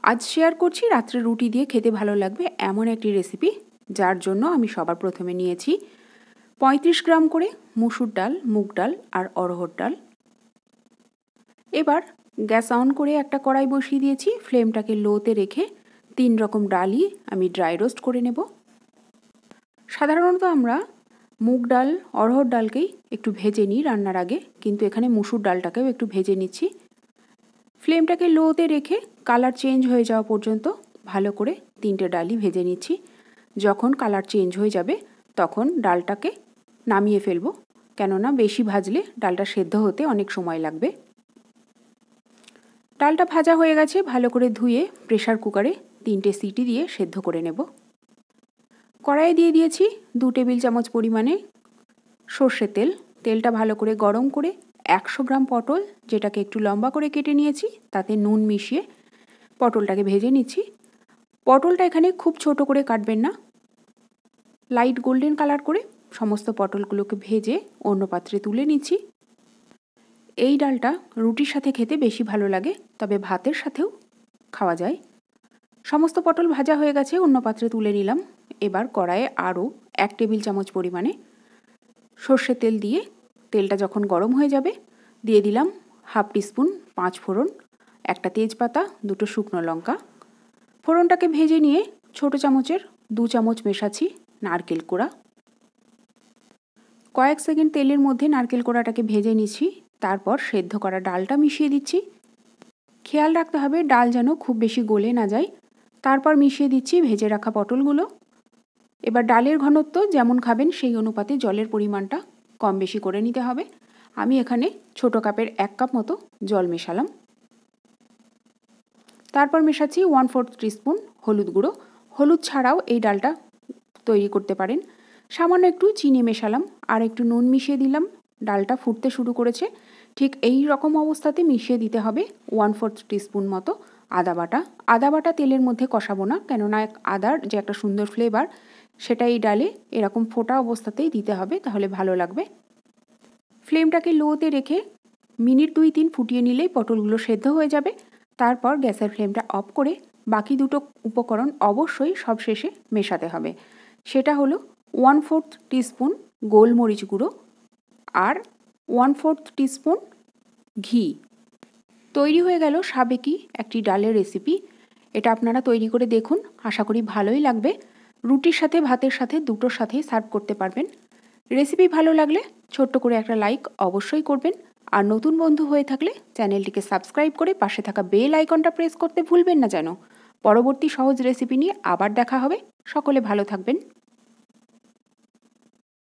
আজ শেয়ার করছি রাত্রে রুটি দিয়ে খেতে ভালো লাগবে এমন একটি রেসিপি, যার জন্য আমি সবার প্রথমে নিয়েছি 35 গ্রাম করে মুসুর ডাল, মুগ ডাল আর অড়হর ডাল। এবার গ্যাস অন করে একটা কড়াই বসিয়ে দিয়েছি। ফ্লেমটাকে লোতে রেখে 3 রকম ডালই আমি ড্রাই রোস্ট করে নেব। সাধারণত আমরা মুগ ডাল, অড়হর ডালকেই একটু ভেজে নিই রান্নার আগে, কিন্তু এখানে মুসুর ডালটাকেও একটু ভেজে নিচ্ছি। ফ্লেমটাকে লোতে রেখে কালার চেঞ্জ হয়ে যাওয়া পর্যন্ত ভালো করে 3টে ডালই ভেজে নিচ্ছি। যখন কালার চেঞ্জ হয়ে যাবে তখন ডালটাকে নামিয়ে ফেলবো, কেননা বেশি ভাজলে ডালটা সেদ্ধ হতে অনেক সময় লাগবে। ডালটা ভাজা হয়ে গেছে, ভালো করে ধুয়ে প্রেসার কুকারে 3টে সিটি দিয়ে সেদ্ধ করে নেব। কড়াইয়ে দিয়ে দিয়েছি 2 টেবিল চামচ পরিমাণে সর্ষের তেল। তেলটা ভালো করে গরম করে 100 গ্রাম পটল, যেটাকে একটু লম্বা করে কেটে নিয়েছি, তাতে নুন মিশিয়ে পটলটাকে ভেজে নিচ্ছি। পটলটা এখানে খুব ছোট করে কাটবেন না, লাইট গোল্ডেন কালার করে সমস্ত পটলগুলোকে ভেজে অন্য পাত্রে তুলে নিচ্ছি। এই ডালটা রুটির সাথে খেতে বেশি ভালো লাগে, তবে ভাতের সাথেও খাওয়া যায়। সমস্ত পটল ভাজা হয়ে গেছে, অন্য পাত্রে তুলে নিলাম। এবার কড়াইয়ে আরও 1 টেবিল চামচ পরিমাণে সর্ষের তেল দিয়ে তেলটা যখন গরম হয়ে যাবে দিয়ে দিলাম 1/2 টিস্পুন 5 ফোড়ন, একটা তেজপাতা, 2টো শুকনো লঙ্কা। ফোড়নটাকে ভেজে নিয়ে ছোট চামচের 2 চামচ মেশাচ্ছি নারকেল কোড়া। কয়েক সেকেন্ড তেলের মধ্যে নারকেল কোড়াটাকে ভেজে নিচ্ছি। তারপর সেদ্ধ করা ডালটা মিশিয়ে দিচ্ছি। খেয়াল রাখতে হবে ডাল যেন খুব বেশি গলে না যায়। তারপর মিশিয়ে দিচ্ছি ভেজে রাখা পটলগুলো। এবার ডালের ঘনত্ব যেমন খাবেন সেই অনুপাতে জলের পরিমাণটা কম বেশি করে নিতে হবে। আমি এখানে ছোট কাপের 1 কাপ মতো জল মেশালাম। তারপর মেশাচ্ছি 1/4 টিস্পুন হলুদ গুঁড়ো। হলুদ ছাড়াও এই ডালটা তৈরি করতে পারেন। সামান্য একটু চিনি মেশালাম আর একটু নুন মিশিয়ে দিলাম। ডালটা ফুটতে শুরু করেছে, ঠিক এই রকম অবস্থাতে মিশিয়ে দিতে হবে 1/4 টিস্পুন মতো আদা বাটা। আদা বাটা তেলের মধ্যে কষাবো না, কেননা আদার যে একটা সুন্দর ফ্লেভার সেটা এই ডালে এরকম ফোটা অবস্থাতেই দিতে হবে, তাহলে ভালো লাগবে। ফ্লেমটাকে লোতে রেখে মিনিট 2-3 ফুটিয়ে নিলেই পটলগুলো সেদ্ধ হয়ে যাবে। তারপর গ্যাসের ফ্লেমটা অফ করে বাকি দুটো উপকরণ অবশ্যই সব শেষে মেশাতে হবে। সেটা হলো 1/4 টিস্পুন গোলমরিচ গুঁড়ো আর 1/4 টিস্পুন ঘি। তৈরি হয়ে গেল সাবেকি একটি ডালের রেসিপি। এটা আপনারা তৈরি করে দেখুন, আশা করি ভালোই লাগবে। রুটির সাথে, ভাতের সাথে, দুটোর সাথেই সার্ভ করতে পারবেন। রেসিপি ভালো লাগলে ছোট্ট করে একটা লাইক অবশ্যই করবেন, আর নতুন বন্ধু হয়ে থাকলে চ্যানেলটিকে সাবস্ক্রাইব করে পাশে থাকা বেল আইকনটা প্রেস করতে ভুলবেন না যেন। পরবর্তী সহজ রেসিপি নিয়ে আবার দেখা হবে। সকলে ভালো থাকবেন।